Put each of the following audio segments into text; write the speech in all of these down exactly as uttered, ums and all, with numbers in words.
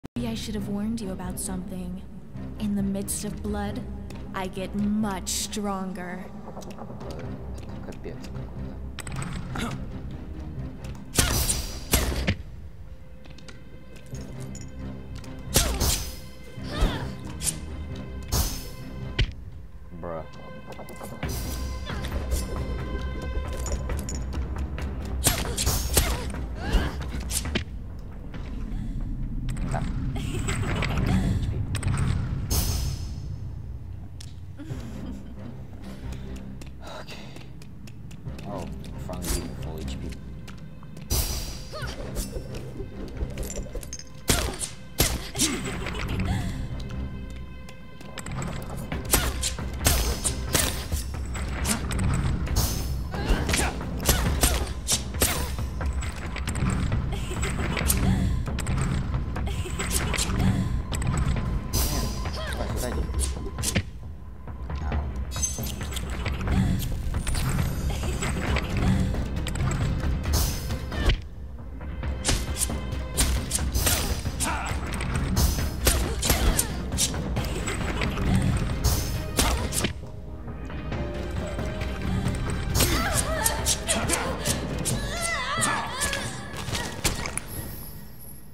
Maybe I should have warned you about something. In the midst of blood, I get much stronger. Капец какой-то. Bruh. Да. Okay. Oh, finally full H P.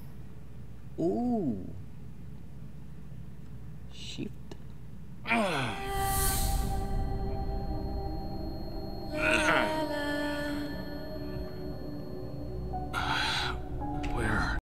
Ooh. Shift.